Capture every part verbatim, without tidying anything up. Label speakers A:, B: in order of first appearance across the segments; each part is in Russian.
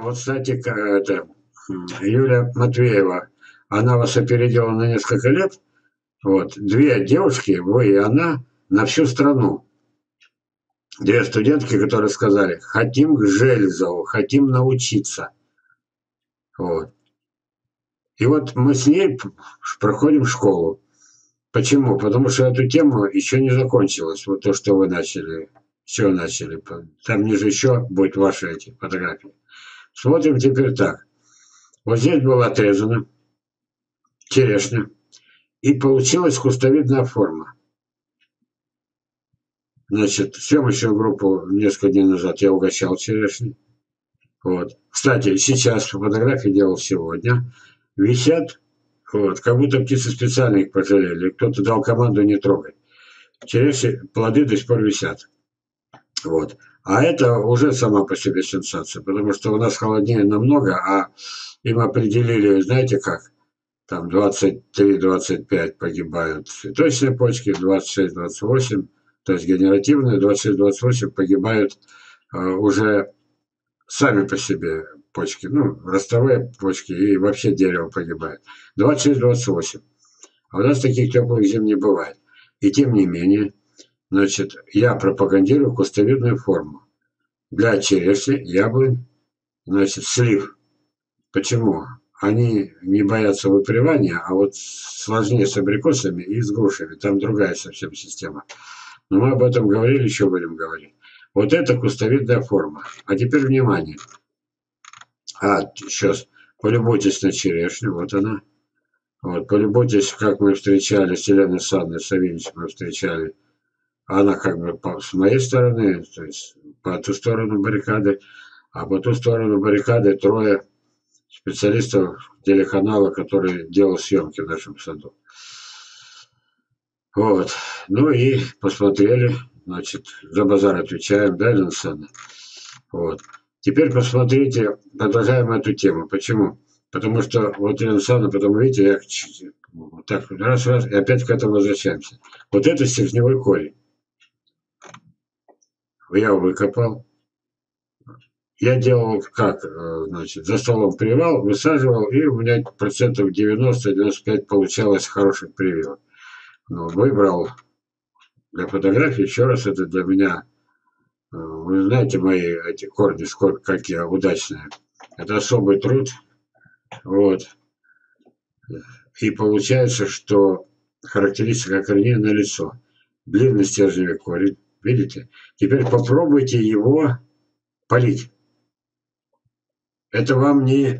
A: Вот, кстати, к- это, м, Юля Матвеева, она вас опередила на несколько лет. Вот, две девушки, вы и она, на всю страну. Две студентки, которые сказали, хотим к Железову, хотим научиться. Вот. И вот мы с ней п- проходим школу. Почему? Потому что эту тему еще не закончилась. Вот то, что вы начали. Все начали. Там ниже еще будет ваши эти фотографии. Смотрим теперь так. Вот здесь было отрезано черешня. И получилась кустовидная форма. Значит, съемочную группу несколько дней назад я угощал черешней. Вот. Кстати, сейчас фотографии делал сегодня. Висят, вот, как будто птицы специально их пожалели. Кто-то дал команду не трогать. Черешни, плоды до сих пор висят. Вот. А это уже сама по себе сенсация, потому что у нас холоднее намного, а им определили, знаете как, там двадцать три двадцать пять погибают цветочные почки, двадцать шесть двадцать восемь, то есть генеративные, двадцать шесть двадцать восемь погибают э, уже сами по себе почки, ну, ростовые почки и вообще дерево погибает. двадцать шесть двадцать восемь. А у нас таких теплых зим не бывает. И тем не менее, значит, я пропагандирую кустовидную форму. Для черешни, яблонь, значит, слив. Почему? Они не боятся выпривания, а вот сложнее с абрикосами и с грушами. Там другая совсем система. Но мы об этом говорили, еще будем говорить. Вот это кустовидная форма. А теперь внимание. А, сейчас, полюбуйтесь на черешню, вот она. Вот, полюбуйтесь, как мы встречали с Еленой Санной Савельевич, мы встречали. Она как бы по, с моей стороны, то есть по ту сторону баррикады, а по ту сторону баррикады трое специалистов телеканала, который делал съемки в нашем саду. Вот. Ну и посмотрели, значит, за базар отвечаем, да, Елена Александровна? Вот. Теперь посмотрите, продолжаем эту тему. Почему? Потому что, вот, Елена Александровна, потом, видите, я вот так раз-раз, и опять к этому возвращаемся. Вот это стержневой корень. Я его выкопал. Я делал как, э, значит, за столом привал, высаживал, и у меня процентов девяносто девяносто пять получалось хороших прививок. Но выбрал для фотографии, еще раз, это для меня, э, вы знаете, мои эти корни, сколько, какие удачные. Это особый труд, вот. И получается, что характеристика корней налицо. Длинный стержневый корень, видите? Теперь попробуйте его полить. Это вам не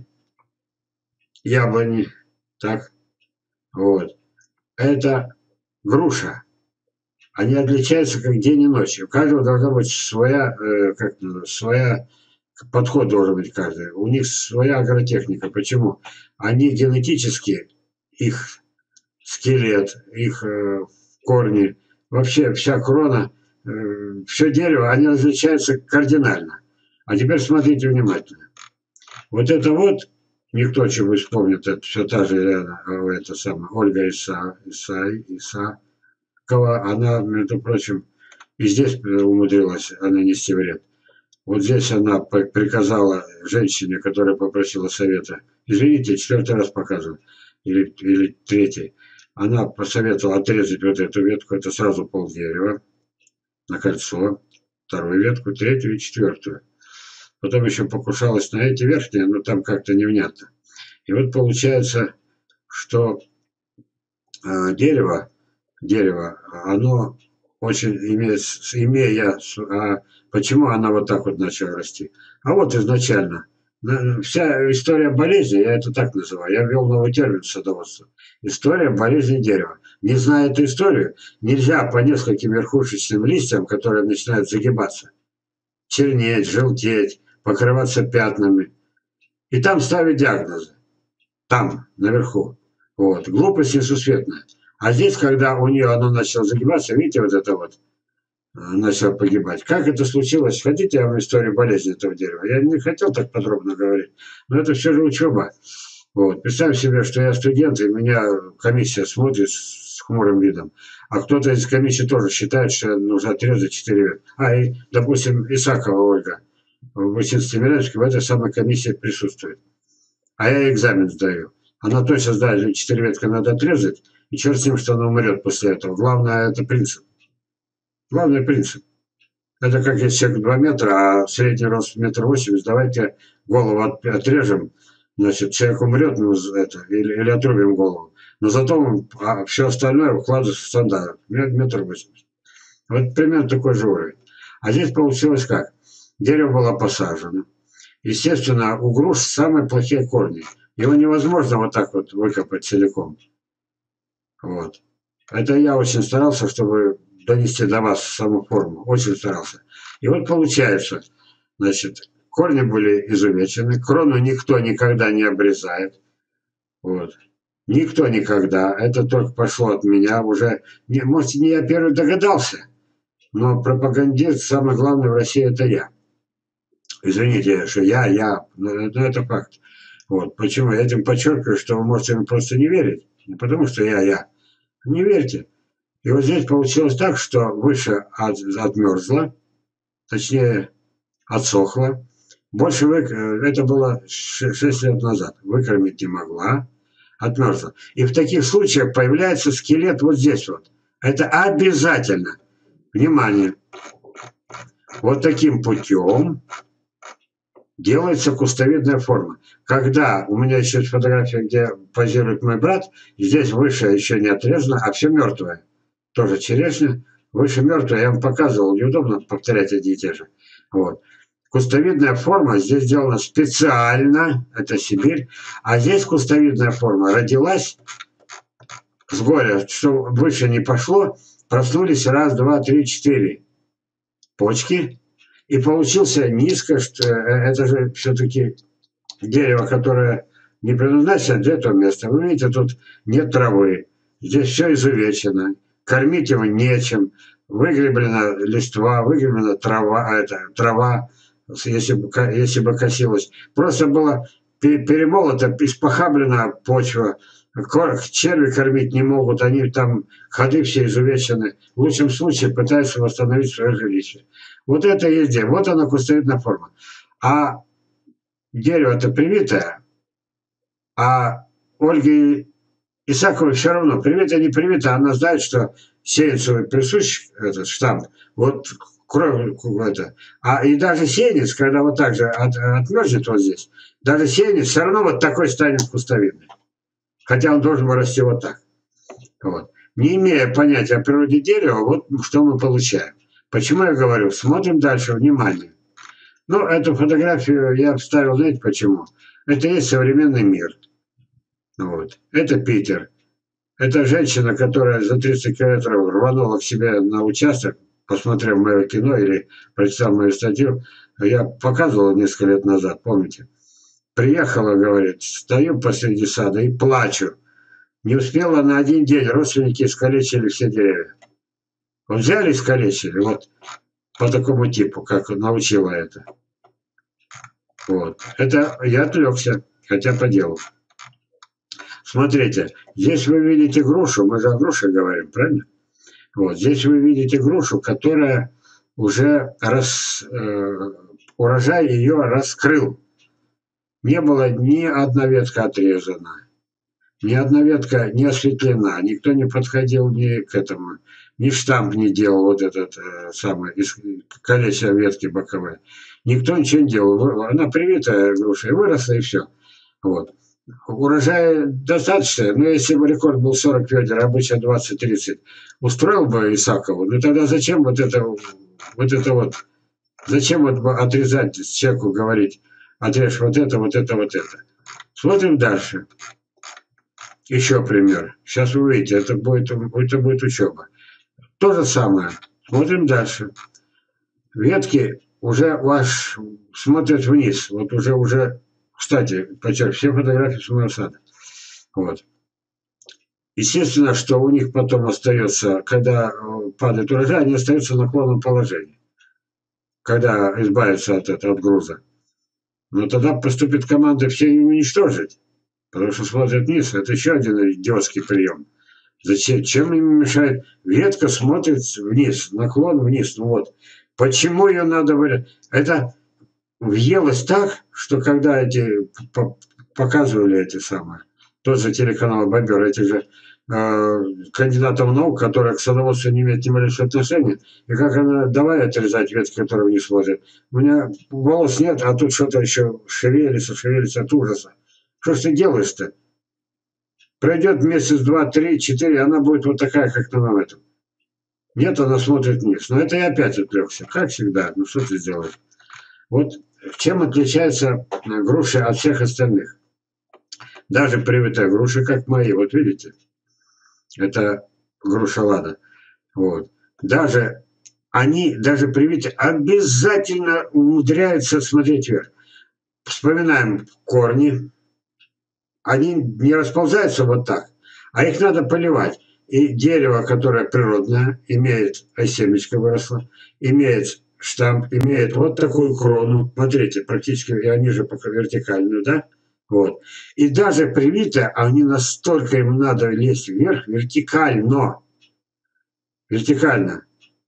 A: яблони, так? Вот. Это груша. Они отличаются как день и ночь. У каждого должна быть своя, э, как своя подход должен быть каждый. У них своя агротехника. Почему? Они генетически, их скелет, их э, корни, вообще вся крона, э, все дерево, они различаются кардинально. А теперь смотрите внимательно. Вот это вот, никто чего вспомнит, это все та же Елена, это самое, Ольга Иса, Иса, Иса, она, между прочим, и здесь умудрилась нанести вред. Вот здесь она приказала женщине, которая попросила совета, извините, четвертый раз показываю, или, или третий, она посоветовала отрезать вот эту ветку, это сразу полдерева на кольцо, вторую ветку, третью и четвертую. Потом еще покушалась на эти верхние, но там как-то невнятно. И вот получается, что э, дерево, дерево, оно очень имеет, имея, а почему она вот так вот начала расти? А вот изначально, вся история болезни, я это так называю, я ввел новый термин в садоводство. История болезни дерева. Не зная эту историю, нельзя по нескольким верхушечным листьям, которые начинают загибаться, чернеть, желтеть, покрываться пятнами, и там ставить диагнозы. Там, наверху. Вот. Глупость несусветная. А здесь, когда у нее оно начало загибаться, видите, вот это вот, начало погибать. Как это случилось? Хотите, я вам историю болезни этого дерева? Я не хотел так подробно говорить, но это все же учеба. Вот. Представь себе, что я студент, и меня комиссия смотрит с хмурым видом, а кто-то из комиссии тоже считает, что нужно отрезать четыре ветки. А, и, допустим, Исакова Ольга. в Семеновске в этой самой комиссии присутствует. А я экзамен сдаю. Она точно знает, четыре ветки надо отрезать, и черт с ним, что она умрет после этого. Главное, это принцип. Главный принцип. Это как если человек два метра, а средний рост метр восемьдесят, давайте голову от, отрежем, значит, человек умрет, ну, это, или, или отрубим голову. Но зато а все остальное укладывается в стандарт. Метр восемьдесят. Вот примерно такой же уровень. А здесь получилось как? Дерево было посажено. Естественно, у груш самые плохие корни. Его невозможно вот так вот выкопать целиком. Вот. Это я очень старался, чтобы донести до вас саму форму. Очень старался. И вот получается, значит, корни были изувечены, крону никто никогда не обрезает. Вот. Никто никогда. Это только пошло от меня. Уже, не, может, не я первый догадался, но пропагандист, самое главное в России, это я. Извините, что я, я, но, но это факт. Вот. Почему я этим подчеркиваю, что вы можете им просто не верить. Не потому что я, я. Не верьте. И вот здесь получилось так, что выше от, отмерзла, точнее, отсохла. Больше вы, это было шесть лет назад. Выкормить не могла, отмерзла. И в таких случаях появляется скелет вот здесь вот. Это обязательно. Внимание. Вот таким путем делается кустовидная форма. Когда у меня еще есть фотография, где позирует мой брат, здесь выше еще не отрезано, а все мертвое. Тоже черешня, выше мертвое. Я вам показывал, неудобно повторять одни и те же. Вот. Кустовидная форма здесь сделана специально, это Сибирь, а здесь кустовидная форма родилась с горя, что выше не пошло, проснулись раз, два, три, четыре почки, и получился низко, что это же все-таки дерево, которое не предназначено для этого места. Вы видите, тут нет травы, здесь все изувечено, кормить его нечем, выгреблена листва, выгреблена трава, это, трава, если бы, если бы косилась. Просто была перемолота, испохаблена почва, черви кормить не могут, они там, ходы все изувечены. В лучшем случае пытаются восстановить свое жилище. Вот это и есть дерево. Вот она кустовидная форма. А дерево-то привитое, а Ольге Исаковой все равно, привито, не привито, она знает, что сеянцу присущ этот штамп. Вот кровь это. А и даже сеянец, когда вот так же от, отмерзнет вот здесь, даже сеянец все равно вот такой станет кустовидный. Хотя он должен расти вот так. Вот. Не имея понятия о природе дерева, вот что мы получаем. Почему я говорю? Смотрим дальше, внимание. Ну, эту фотографию я вставил, знаете почему? Это есть современный мир. Вот. Это Питер. Это женщина, которая за тридцать километров рванула к себе на участок, посмотрев мое кино или прочитал мою статью. Я показывал несколько лет назад, помните? Приехала, говорит, стою посреди сада и плачу. Не успела на один день, родственники искалечили все деревья. Вот взяли и искалечили, вот по такому типу, как научила это. Вот. Это я отвлекся, хотя по делу. Смотрите, здесь вы видите грушу, мы же о груше говорим, правильно? Вот, здесь вы видите грушу, которая уже рас, э, урожай ее раскрыл. Не было ни одна ветка отрезана, ни одна ветка не осветлена, никто не подходил ни к этому, ни штамп не делал, вот этот э, самый, колечко ветки боковые. Никто ничего не делал. Она привитая груша, и выросла, и все. Вот. Урожая достаточно, но если бы рекорд был сорок ведер, обычно двадцать-тридцать, устроил бы Исакову, ну тогда зачем вот это вот, это вот зачем вот отрезать человеку, говорить, отрежь вот это, вот это, вот это. Смотрим дальше. Еще пример. Сейчас вы увидите, это будет, это будет учеба. То же самое. Смотрим дальше. Ветки уже ваш смотрят вниз. Вот уже, уже, кстати, подчеркну, все фотографии с моего сада. Вот. Естественно, что у них потом остается, когда падает урожай, они остаются в наклонном положении. Когда избавятся от этого, от груза. Но тогда поступит команда все уничтожить. Потому что смотрят вниз. Это еще один идиотский прием. Зачем? Чем им мешает? Ветка смотрит вниз, наклон вниз. Ну вот. Почему ее надо... Это въелась так, что когда эти показывали эти самые, тот же телеканал «Бобер», эти же э, кандидатов наук, которые к садоводству не имеют ни малейшего отношения, и как она, давай отрезать ветки, которые вниз ложат. У меня волос нет, а тут что-то еще шевелится, шевелится от ужаса. Что ж ты делаешь-то? Пройдет месяц, два, три, четыре, она будет вот такая, как на этом. Нет, она смотрит вниз. Но это я опять отвлекся, как всегда. Ну что ты сделаешь? Вот чем отличается груши от всех остальных? Даже привитая груши, как мои, вот видите, это груша Лада. Вот. Даже они, даже привитые, обязательно умудряются смотреть вверх. Вспоминаем корни, они не расползаются вот так, а их надо поливать. И дерево, которое природное, имеет, а семечко выросло, имеет штамп, имеет вот такую крону. Смотрите, практически, и они же пока вертикальную, да? Вот. И даже привитые, они настолько им надо лезть вверх, вертикально. Вертикально.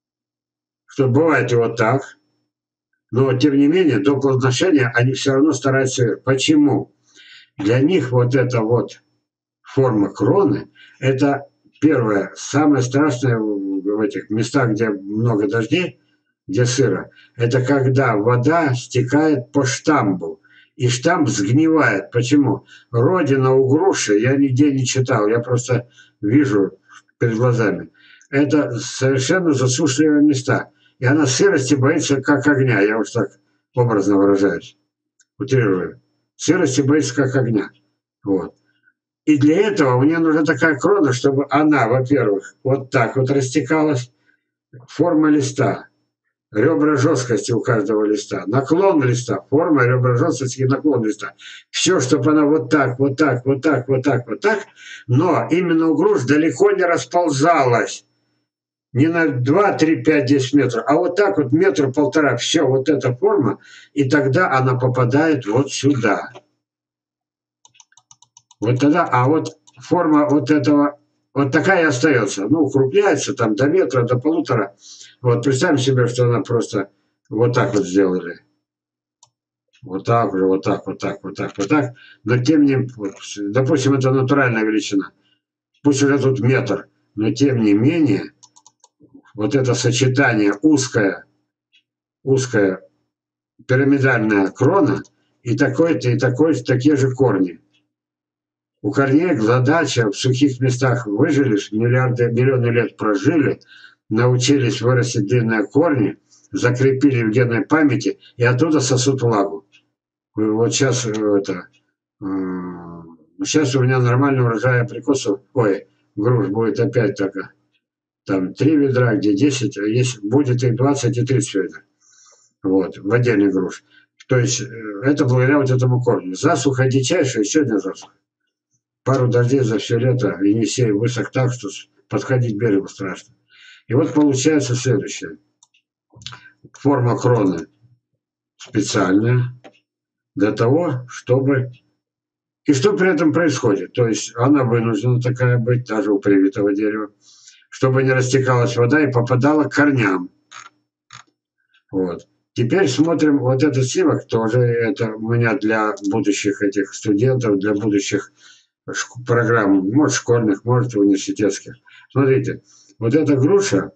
A: Что бывает и вот так. Но, тем не менее, до плодоношения они все равно стараются вверх. Почему? Для них вот эта вот форма кроны, это первое, самое страшное в этих местах, где много дождей, где сыро, это когда вода стекает по штамбу, и штамб сгнивает. Почему? Родина у груши, я нигде не читал, я просто вижу перед глазами. Это совершенно засушливые места. И она сырости боится как огня, я уж так образно выражаюсь, утрирую. Сырости боится как огня. Вот. И для этого у нее нужна такая крона, чтобы она, во-первых, вот так вот растекалась, форма листа, ребра жесткости у каждого листа, наклон листа, форма, ребра жесткости и наклон листа. Все, чтобы она вот так, вот так, вот так, вот так, вот так, но именно у груш далеко не расползалась. Не на два, три, пять, десять метров, а вот так вот метр-полтора. Все, вот эта форма, и тогда она попадает вот сюда. Вот тогда, а вот форма вот этого, вот такая и остается. Ну, укрупняется там до метра, до полутора. Вот представим себе, что она просто вот так вот сделали. Вот так же, вот так, вот так, вот так, вот так. Но тем не менее, вот, допустим, это натуральная величина. Пусть уже тут метр, но тем не менее, вот это сочетание узкое, узкая пирамидальная крона и такой-то, и такой, такие же корни. У корней задача в сухих местах выжили, миллиарды, миллионы лет прожили, научились вырастить длинные корни, закрепили в генной памяти и оттуда сосут влагу. Вот сейчас это, сейчас у меня нормальный урожай абрикосов, ой, груш будет опять только там три ведра, где десять, а есть, будет и двадцать, и тридцать ведра. Вот, в отдельный груш. То есть это благодаря вот этому корню. Засуха дичайшая, еще одна засуха. Пару дождей за все лето, Енисей высох так, что подходить к берегу страшно. И вот получается следующее. Форма кроны специальная для того, чтобы... И что при этом происходит? То есть она вынуждена такая быть, даже у привитого дерева, чтобы не растекалась вода и попадала к корням. Вот. Теперь смотрим вот этот снимок, тоже это у меня для будущих этих студентов, для будущих программ, может школьных, может университетских. Смотрите, вот эта груша,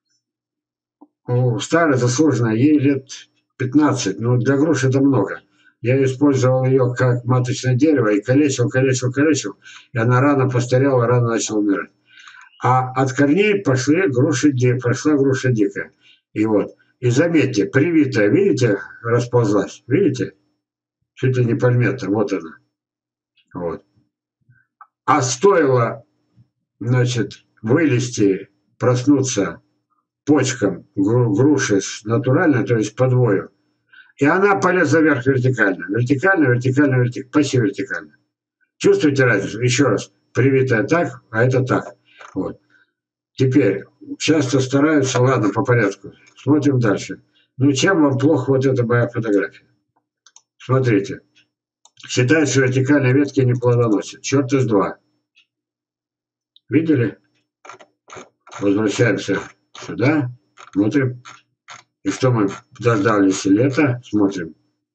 A: старая, заслуженная, ей лет пятнадцать, но для груши это много. Я использовал ее как маточное дерево и калечил, калечил, калечил, и она рано постарела, рано начала умирать. А от корней пошли груши, пошла груша дикая. И вот, и заметьте, привитая, видите, расползлась, видите? Чуть ли не полметра, вот она. Вот. А стоило, значит, вылезти, проснуться почкам груши натурально, то есть подвою, и она полезла вверх вертикально. Вертикально, вертикально, вертикально, почти вертикально. Чувствуете разницу? Еще раз. Привитая так, а это так. Вот. Теперь, часто стараются, ладно, по порядку. Смотрим дальше. Ну, чем вам плохо вот эта моя фотография? Смотрите. Считают, что вертикальные ветки не плодоносят. Черт из два. Видели? Возвращаемся сюда. Смотрим. И что мы дождались лета? Смотрим.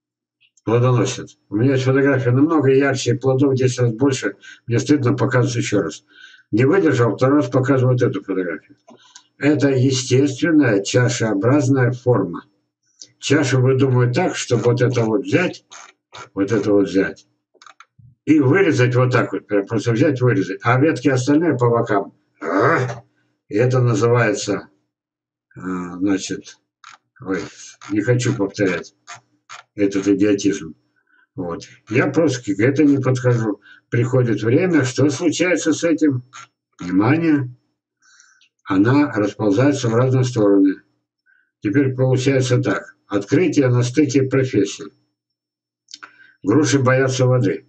A: плодоносят. У меня есть фотография намного ярче, плодов в десять раз больше. Мне стыдно показывать еще раз. Не выдержал, второй раз показываю вот эту фотографию. Это естественная чашеобразная форма. Чашу выдумывают так, чтобы вот это вот взять, вот это вот взять, и вырезать вот так вот. Просто взять, вырезать. А ветки остальные по бокам. И это называется, значит, ой, не хочу повторять этот идиотизм. Вот. Я просто к этому не подхожу. Приходит время, что случается с этим? Внимание, она расползается в разные стороны. Теперь получается так. Открытие на стыке профессий. Груши боятся воды.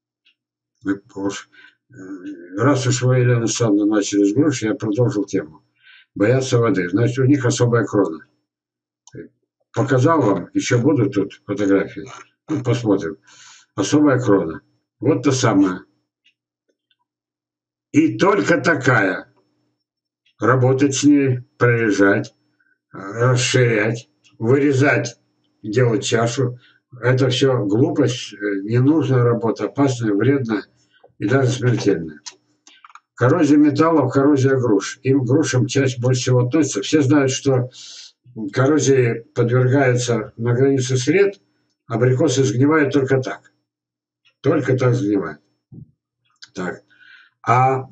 A: Раз уж вы, Елена Александровна, начали с груши, я продолжил тему. Боятся воды. Значит, у них особая крона. Показал вам, еще будут тут фотографии. Ну, посмотрим. Особая крона. Вот то самое. И только такая. Работать с ней, прорежать, расширять, вырезать, делать чашу. Это все глупость, ненужная работа, опасная, вредная и даже смертельная. Коррозия металлов, коррозия груш. Им грушам часть больше всего относится. Все знают, что коррозии подвергаются на границе сред, абрикосы сгнивают только так. Только так сгнивают. Так. А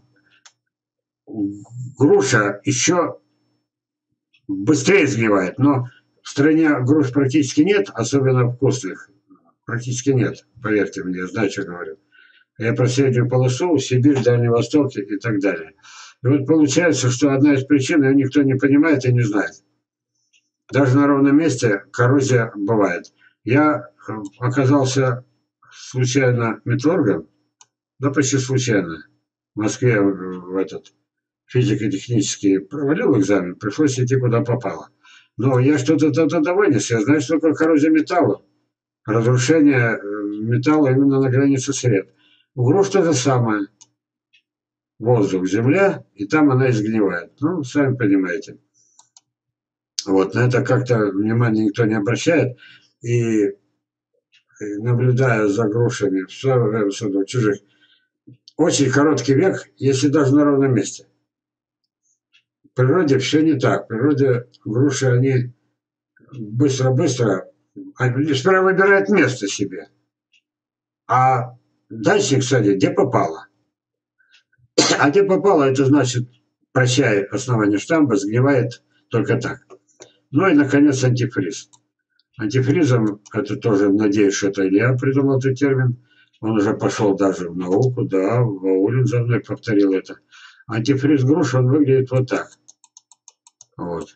A: груша еще быстрее сгнивает, но в стране груш практически нет, особенно вкусных. Практически нет, поверьте мне, я знаю, что говорю. Я про среднюю полосу, Сибирь, Дальний Восток и так далее. И вот получается, что одна из причин, ее никто не понимает и не знает. Даже на ровном месте коррозия бывает. Я оказался случайно металлургом, да почти случайно, в Москве в этот физико-технический провалил экзамен, пришлось идти куда попало. Но я что-то тогда вынес, я знаю, что такое коррозия металла. Разрушение металла именно на границе сред. У груш то же самое. Воздух, земля, и там она изгнивает. Ну, сами понимаете. Вот, на это как-то внимания никто не обращает. И наблюдая за грушами в своем чужих, очень короткий век, если даже на ровном месте. В природе все не так. В природе груши, они быстро-быстро, они сперва выбирают место себе. А дальше, кстати, где попало. А где попало, это значит, прощай основание штамба, сгнивает только так. Ну и, наконец, антифриз. Антифризом, это тоже, надеюсь, что это Илья придумал этот термин, он уже пошел даже в науку, да, Ваулин за мной повторил это. Антифриз груш, он выглядит вот так. Вот.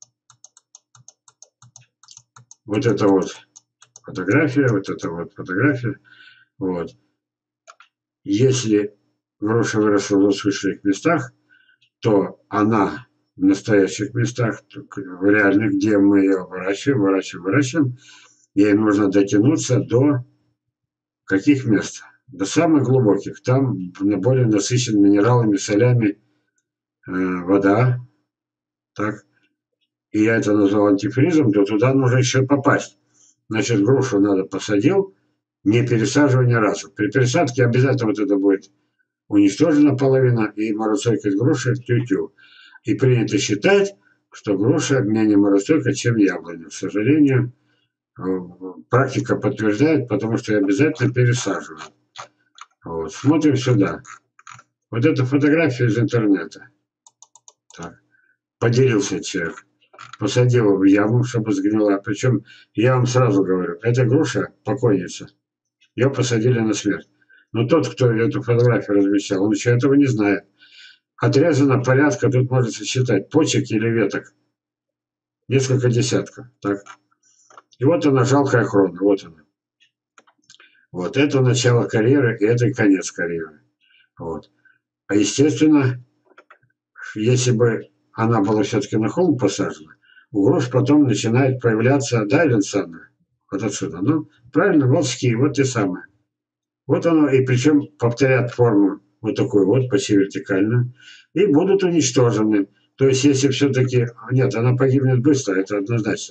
A: Вот это вот фотография, вот это вот фотография. Вот. Если груша выросла в засушливых местах, то она в настоящих местах, в реальных, где мы ее выращиваем, выращиваем, выращиваем, ей нужно дотянуться до каких мест? До самых глубоких. Там более насыщен минералами, солями э, вода. Так. И я это назвал антифризом, то туда нужно еще попасть. Значит, грушу надо посадил, не пересаживая ни разу. При пересадке обязательно вот это будет уничтожена половина, и морозостойкость груши тю-тю. И принято считать, что груша менее морозостойка, чем яблоня. К сожалению, практика подтверждает, потому что я обязательно пересаживаю. Вот. Смотрим сюда. Вот эта фотография из интернета. Так. Поделился человек. Посадил в яму, чтобы сгнила. Причем, я вам сразу говорю, эта груша покойница. Ее посадили на смерть. Но тот, кто эту фотографию размещал, он еще этого не знает. Отрезано порядка, тут можно сосчитать, почек или веток. Несколько десятков. Так. И вот она, жалкая крона. Вот она. Вот это начало карьеры, и это конец карьеры. Вот. А естественно, если бы она была все-таки на холм посажена, у груш потом начинает появляться, да, Александр? Вот отсюда. Ну, правильно, вот ски, вот те самые. Вот оно, и причем повторят форму вот такую вот, почти вертикально, и будут уничтожены. То есть, если все-таки... Нет, она погибнет быстро, это однозначно.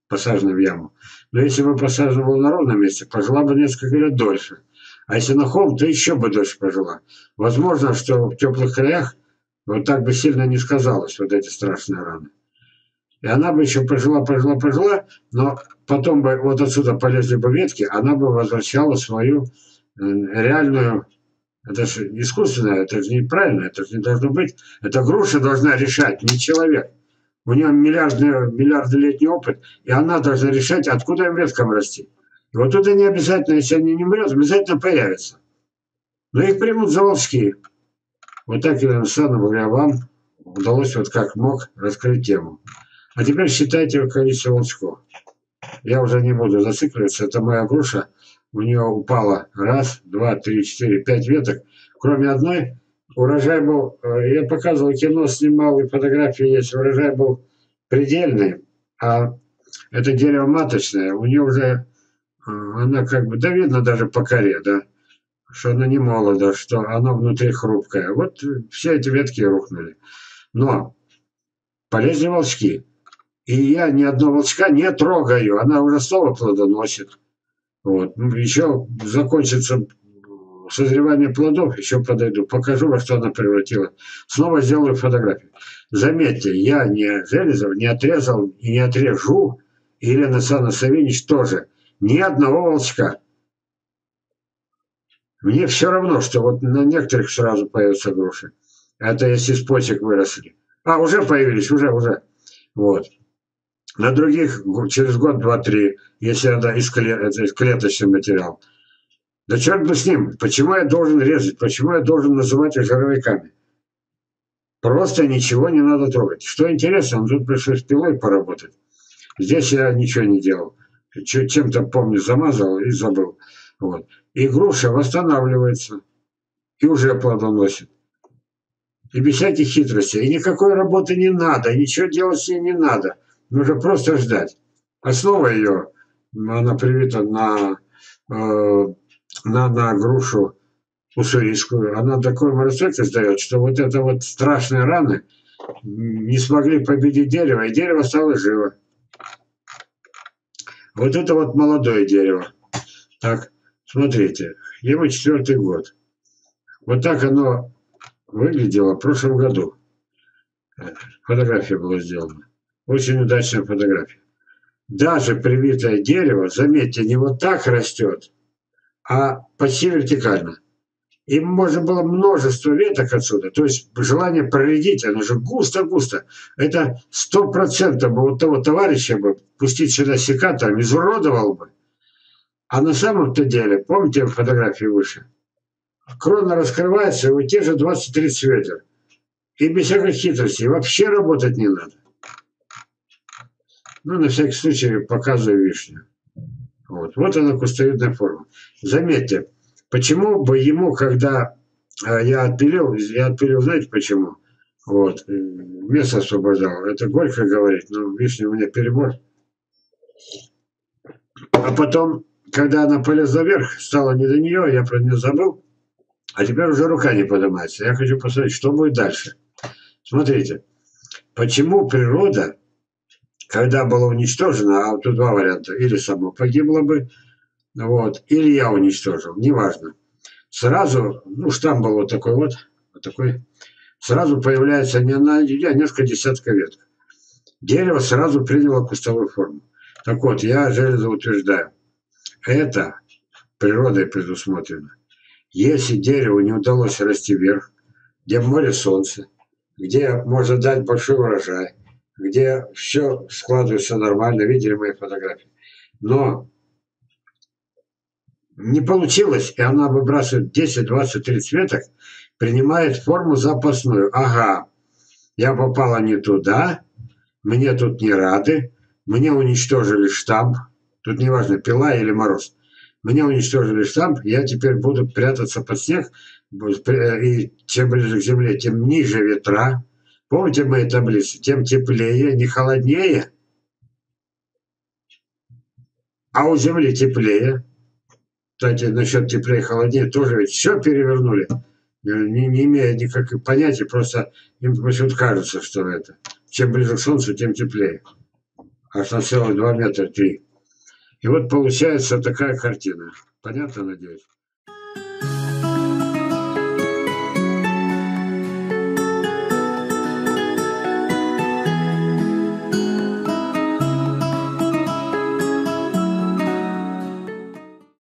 A: посаженная в яму. Но если бы посажена была на ровном месте, пожила бы несколько лет дольше. А если на холм, то еще бы дольше пожила. Возможно, что в теплых краях вот так бы сильно не сказалось, вот эти страшные раны. И она бы еще пожила, пожила, пожила, но потом бы вот отсюда полезли бы ветки, она бы возвращала свою э, реальную. Это же искусственное, это же неправильно, это же не должно быть. Это груша должна решать, не человек. У нее миллиардный, миллиардолетний опыт, и она должна решать, откуда им веткам расти. И вот тут они обязательно, если они не умрет, обязательно появятся. Но их примут за волчки. Вот так, Елена Александровна, благодаря вам удалось вот как мог раскрыть тему. А теперь считайте количество волчков. Я уже не буду зацикливаться, это моя груша. У нее упало раз, два, три, четыре, пять веток. Кроме одной, урожай был, я показывал кино, снимал, и фотографии есть, урожай был предельный, а это дерево маточное, у нее уже, она как бы, да видно даже по коре, да, что она не молода, что она внутри хрупкая. Вот все эти ветки рухнули. Но полезли волчки. И я ни одного волчка не трогаю, она уже снова плодоносит. Вот. Еще закончится созревание плодов, еще подойду, покажу, во что она превратила. Снова сделаю фотографию. Заметьте, я не Железов не отрезал и не отрежу, и Елена Александровна Савинич тоже, ни одного волчка. Мне все равно, что вот на некоторых сразу появятся груши. Это если с почек выросли. А, уже появились, уже, уже. Вот. На других через год, два, три, если это из, клет, это из клеточный материал. Да черт бы с ним, почему я должен резать, почему я должен называть их жировиками? Просто ничего не надо трогать. Что интересно, он тут пришлось пилой поработать. Здесь я ничего не делал. Чем-то, помню, замазал и забыл. Вот. И груша восстанавливается. И уже плодоносит. И без всяких хитростей. И никакой работы не надо, ничего делать с ней не надо. Нужно просто ждать. Основа ее, она привита на, э, на, на грушу уссурийскую. Она такой морозостойкость дает, что вот это вот страшные раны не смогли победить дерево, и дерево стало живо. Вот это вот молодое дерево. Так, смотрите, ему четвертый год. Вот так оно выглядело в прошлом году. Фотография была сделана. Очень удачная фотография. Даже привитое дерево, заметьте, не вот так растет, а почти вертикально. Им можно было множество веток отсюда. То есть желание проредить, оно же густо-густо. Это сто процентов бы вот того товарища бы пустить сюда секатором, изуродовал бы. А на самом-то деле, помните фотографии выше? Крона раскрывается, и вот те же двадцать-тридцать ветер. И без всякой хитрости. Вообще работать не надо. Ну, на всякий случай показываю вишню. Вот, вот она кустовидная форма. Заметьте, почему бы ему, когда я отпилил, я отпилил, знаете почему? Вот, место освобождал. Это горько говорить, но вишня у меня перебор. А потом, когда она полезла вверх, стало не до нее, я про нее забыл. А теперь уже рука не поднимается. Я хочу посмотреть, что будет дальше. Смотрите, почему природа, когда была уничтожена, а тут два варианта, или само погибло бы, вот, или я уничтожил, неважно. Сразу, ну, штамм был вот такой вот, вот такой, сразу появляется не одна, а несколько десятков веток. Дерево сразу приняло кустовую форму. Так вот, я Железов утверждаю, это природой предусмотрено. Если дереву не удалось расти вверх, где море солнца, где можно дать большой урожай, где все складывается нормально, видели мои фотографии. Но не получилось, и она выбрасывает десять, двадцать, тридцать веток, принимает форму запасную. Ага, я попала не туда, мне тут не рады, мне уничтожили штамп, тут неважно, пила или мороз. Мне уничтожили штамп, я теперь буду прятаться под снег, и чем ближе к земле, тем ниже ветра. Помните мои таблицы? Тем теплее, не холоднее, а у Земли теплее. Кстати, насчет теплее и холоднее тоже ведь все перевернули, не, не имея никаких понятий, просто им почему-то кажется, что это. Чем ближе к Солнцу, тем теплее. аж на целых два метра три. И вот получается такая картина. Понятно, надеюсь?